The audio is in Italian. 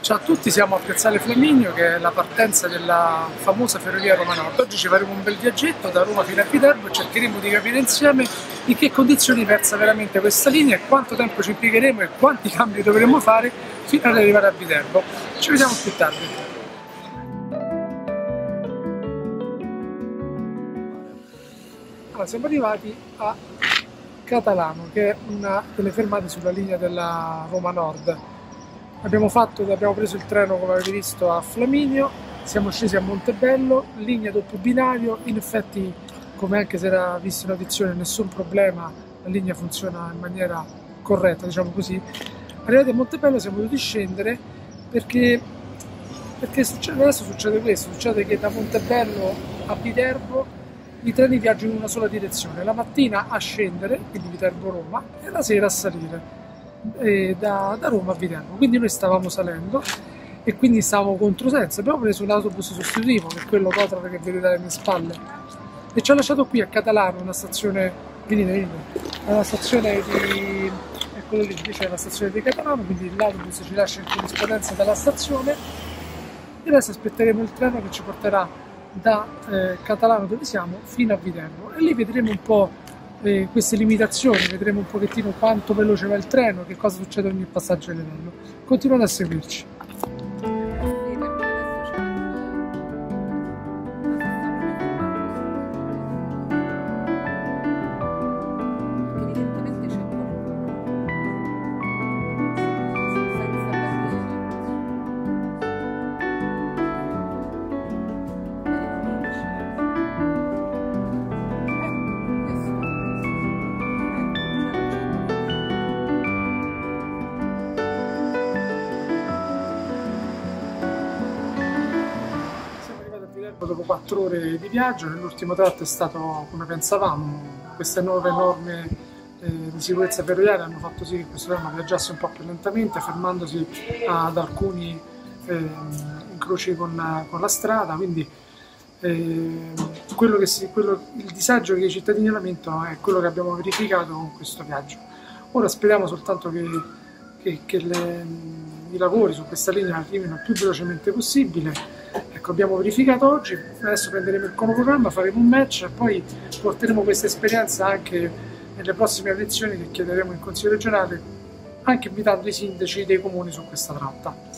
Ciao a tutti, siamo a Piazzale Flaminio, che è la partenza della famosa ferrovia Roma Nord. Oggi ci faremo un bel viaggetto da Roma fino a Viterbo e cercheremo di capire insieme in che condizioni versa veramente questa linea e quanto tempo ci impiegheremo e quanti cambi dovremo fare fino ad arrivare a Viterbo. Ci vediamo più tardi. Allora, siamo arrivati a Catalano, che è una delle fermate sulla linea della Roma Nord. Abbiamo preso il treno, come avete visto, a Flaminio, siamo scesi a Montebello, linea doppio binario. In effetti, come anche si era visto in audizione, nessun problema, la linea funziona in maniera corretta, diciamo così. Arrivati a Montebello siamo dovuti scendere perché adesso succede questo, succede che da Montebello a Viterbo i treni viaggiano in una sola direzione, la mattina a scendere, quindi Viterbo-Roma, e la sera a salire. Da Roma a Viterbo, quindi noi stavamo salendo e quindi stavamo controsenso. Abbiamo preso l'autobus sostitutivo, che è quello Cotrare che vedete alle mie spalle, e ci ha lasciato qui a Catalano, una stazione, venite, una stazione di, è quello lì, invece è la stazione di Catalano, quindi l'autobus ci lascia in corrispondenza dalla stazione e adesso aspetteremo il treno che ci porterà da Catalano, dove siamo, fino a Viterbo, e lì vedremo un po' queste limitazioni, vedremo un pochettino quanto veloce va il treno, che cosa succede ogni passaggio a livello. Continuate a seguirci. Dopo 4 ore di viaggio, nell'ultimo tratto è stato come pensavamo. Queste nuove norme di sicurezza ferroviaria hanno fatto sì che questo treno viaggiasse un po' più lentamente, fermandosi ad alcuni incroci con la strada, quindi il disagio che i cittadini lamentano è quello che abbiamo verificato con questo viaggio. Ora speriamo soltanto che i lavori su questa linea arrivino il più velocemente possibile. Ecco, abbiamo verificato oggi, adesso prenderemo il cronoprogramma, faremo un match e poi porteremo questa esperienza anche nelle prossime elezioni che chiederemo in Consiglio regionale, anche invitando i sindaci dei comuni su questa tratta.